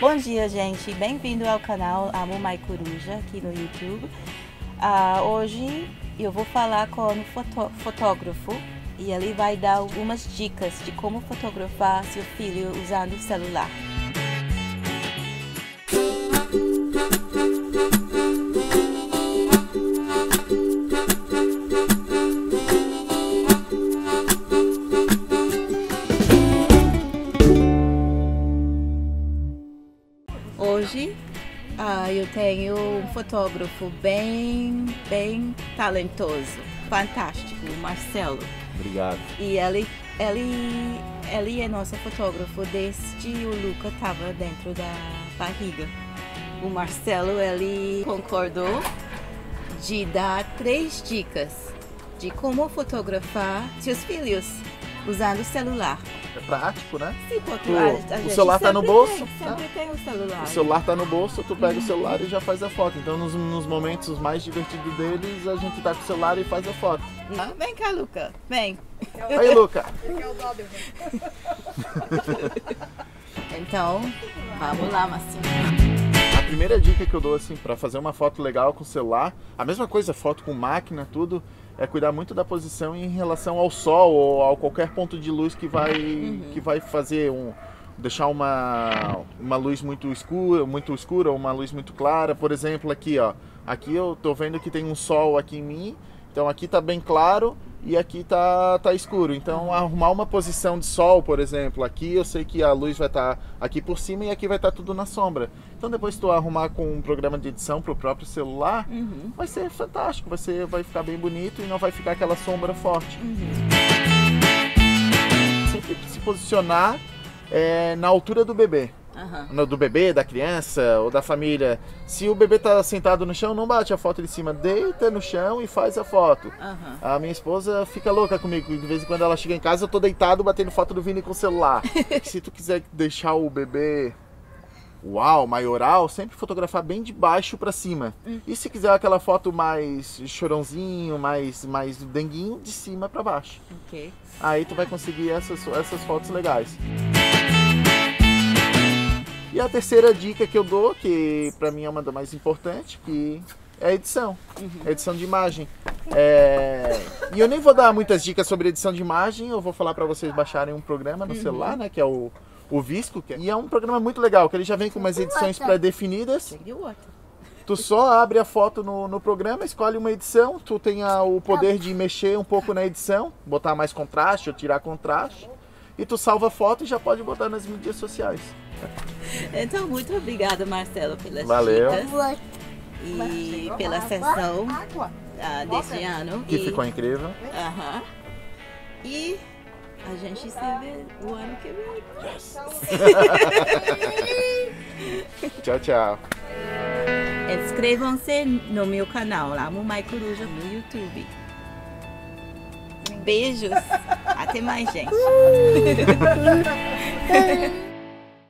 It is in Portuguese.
Bom dia, gente. Bem-vindo ao canal Amo My Coruja aqui no YouTube. Hoje eu vou falar com um fotógrafo e ele vai dar algumas dicas de como fotografar seu filho usando o celular. Hoje eu tenho um fotógrafo bem talentoso, fantástico, o Marcelo. Obrigado. E ele é nosso fotógrafo desde o Luca estava dentro da barriga. O Marcelo, ele concordou de dar 3 dicas de como fotografar seus filhos usando o celular. É prático, né? Sim, porque o celular tá no bolso. Sempre tem o celular. O celular tá no bolso, tu pega o celular e já faz a foto. Então nos momentos mais divertidos deles, a gente tá com o celular e faz a foto. Vem cá, Luca. Vem. Aí, Luca. Então, vamos lá, Marcinho. A primeira dica que eu dou assim para fazer uma foto legal com o celular, a mesma coisa, foto com máquina, tudo, é cuidar muito da posição em relação ao sol ou a qualquer ponto de luz que vai fazer deixar uma luz muito escura ou uma luz muito clara. Por exemplo, aqui, ó, aqui eu tô vendo que tem um sol aqui em mim, então aqui tá bem claro e aqui tá escuro. Então arrumar uma posição de sol, por exemplo, aqui eu sei que a luz vai estar aqui por cima e aqui vai estar tudo na sombra. Então depois tu arrumar com um programa de edição pro próprio celular, vai ser fantástico, vai ficar bem bonito e não vai ficar aquela sombra forte. Sempre se posicionar na altura do bebê. Do bebê, da criança ou da família. Se o bebê tá sentado no chão, não bate a foto de cima, deita no chão e faz a foto. A minha esposa fica louca comigo, de vez em quando ela chega em casa eu tô deitado batendo foto do Vini com o celular. Se tu quiser deixar o bebê maioral, sempre fotografar bem de baixo para cima. E se quiser aquela foto mais chorãozinho, mais denguinho, de cima para baixo. Aí tu vai conseguir essas fotos legais. E a terceira dica que eu dou, que para mim é uma das mais importantes, que é a edição. A edição de imagem. E eu nem vou dar muitas dicas sobre edição de imagem, eu vou falar para vocês baixarem um programa no celular, né, que é o Visco, e é um programa muito legal, que ele já vem com umas edições pré-definidas. Tu só abre a foto no programa, escolhe uma edição, tu tem o poder de mexer um pouco na edição, botar mais contraste ou tirar contraste, e tu salva a foto e já pode botar nas mídias sociais. Então, muito obrigada, Marcelo, pelas dicas e pela sessão deste ano. Que ficou incrível. E a gente se vê o ano que vem. Yes. Tchau, tchau. Inscrevam-se no meu canal, Amo My Coruja, no YouTube. Beijos. Até mais, gente.